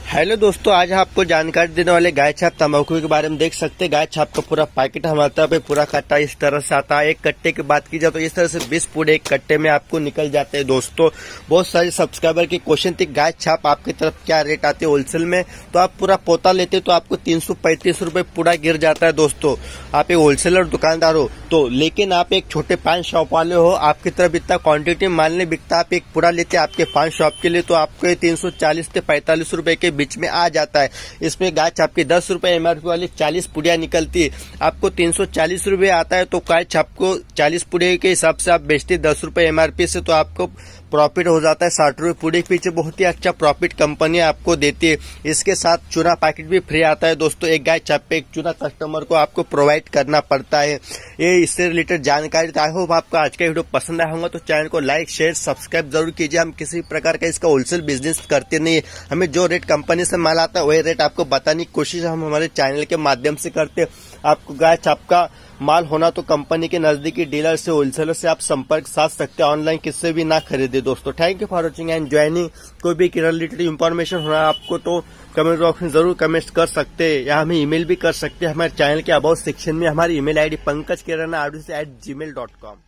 Hello दोस्तों, आज आपको जानकारी देने वाले गाय छाप तंबाकू के बारे में। देख सकते हैं गाय छाप का पूरा पैकेट हमारे तरफ है, पूरा कट्टा इस तरह से आता है। एक कट्टे की बात की जाए तो इस तरह से 20 पूरे एक कट्टे में आपको निकल जाते हैं। दोस्तों बहुत सारे सब्सक्राइबर की क्वेश्चन थी गाय छाप आपकी तरफ क्या रेट आती है होलसेल में, तो आप पूरा पोता लेते तो आपको 335 रुपए पूरा गिर जाता है। दोस्तों आप एक होलसेलर दुकानदार हो तो, लेकिन आप एक छोटे पान शॉप वाले हो, आपकी तरफ इतना क्वांटिटी माल नहीं बिकता, आप एक पूरा लेते आपके पान शॉप के लिए, तो आपको 340 से 45 रुपए के बीच में आ जाता है। इसमें गाय छाप की 10 रुपए एमआरपी वाली 40 पुड़िया निकलती है, आपको 340 रुपए आता है। तो गाय छाप को 40 पुड़िया के हिसाब से आप बेचते 10 रुपए एमआरपी से, तो आपको प्रॉफिट हो जाता है 60 रुपए पूरे के पीछे। बहुत ही अच्छा प्रॉफिट कंपनी आपको देती है। इसके साथ चूना पैकेट भी फ्री आता है। दोस्तों एक गाय छाप पे एक चूना कस्टमर को आपको प्रोवाइड करना पड़ता है। ये इससे रिलेटेड जानकारी। आई होप आपको आज का वीडियो पसंद आया होगा, तो चैनल को लाइक शेयर सब्सक्राइब जरूर कीजिए। हम किसी प्रकार का इसका होलसेल बिजनेस करते नहीं है, हमें जो रेट कंपनी से माल आता है वही रेट आपको बताने की कोशिश हम हमारे चैनल के माध्यम से करते हैं। आपको गाय छाप का माल होना तो कंपनी के नजदीकी डीलर से होलसेलर से आप संपर्क साध सकते हैं, ऑनलाइन किससे भी ना खरीदे। दोस्तों thank you for watching and joining. कोई भी रिलेटेड इन्फॉर्मेशन होना आपको तो कमेंट बॉक्स में जरूर कमेंट कर सकते हैं, या हमें ईमेल भी कर सकते हैं। हमारे चैनल के अबाउट सेक्शन में हमारी ईमेल आईडी pankajkirana@gmail.com।